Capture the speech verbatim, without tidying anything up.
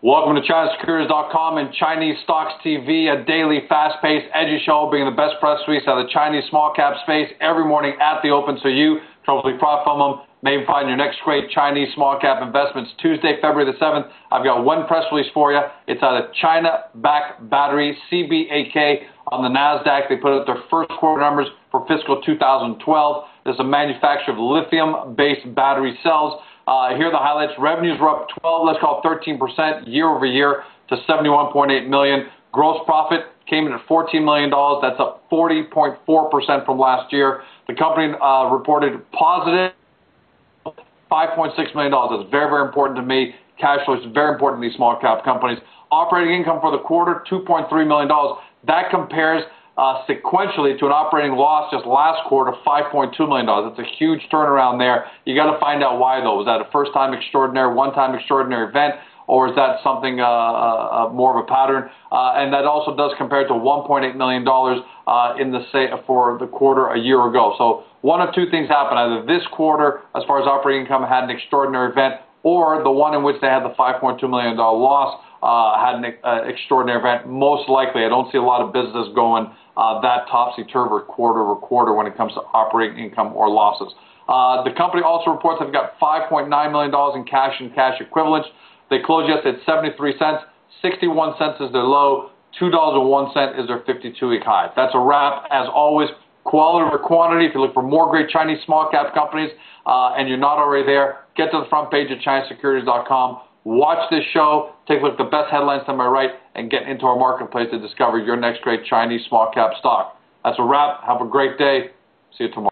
Welcome to China Securities dot com and Chinese Stocks T V, a daily fast-paced, edgy show bringing the best press release out of the Chinese small-cap space every morning at the open so you can hopefully profit from them. Maybe find your next great Chinese small-cap investments. Tuesday, February the seventh, I've got one press release for you. It's out of China-backed battery, C B A K, on the NASDAQ. They put out their first quarter numbers for fiscal two thousand twelve. This is a manufacturer of lithium-based battery cells. Uh, here are the highlights. Revenues were up twelve, let's call it thirteen percent year over year to seventy-one point eight million dollars. Gross profit came in at fourteen million dollars. That's up forty point four percent from last year. The company uh, reported positive five point six million dollars. That's very, very important to me. Cash flow is very important to these small cap companies. Operating income for the quarter, two point three million dollars. That compares Uh, sequentially to an operating loss just last quarter, five point two million dollars. That's a huge turnaround there. You got to find out why, though. Was that a first-time extraordinary, one-time extraordinary event, or is that something uh, uh, more of a pattern? Uh, and that also does compare to one point eight million dollars uh, in the say for the quarter a year ago. So one of two things happened. Either this quarter, as far as operating income, had an extraordinary event, or the one in which they had the five point two million dollars loss uh, had an uh, extraordinary event. Most likely, I don't see a lot of business going Uh, that topsy-turvy quarter over quarter when it comes to operating income or losses. Uh, the company also reports they've got five point nine million dollars in cash and cash equivalents. They closed yesterday at seventy-three cents. sixty-one cents is their low. two dollars and one cent is their fifty-two week high. That's a wrap. As always, quality over quantity. If you look for more great Chinese small-cap companies uh, and you're not already there, get to the front page of China Securities dot com. Watch this show, take a look at the best headlines to my right, and get into our marketplace to discover your next great Chinese small-cap stock. That's a wrap. Have a great day. See you tomorrow.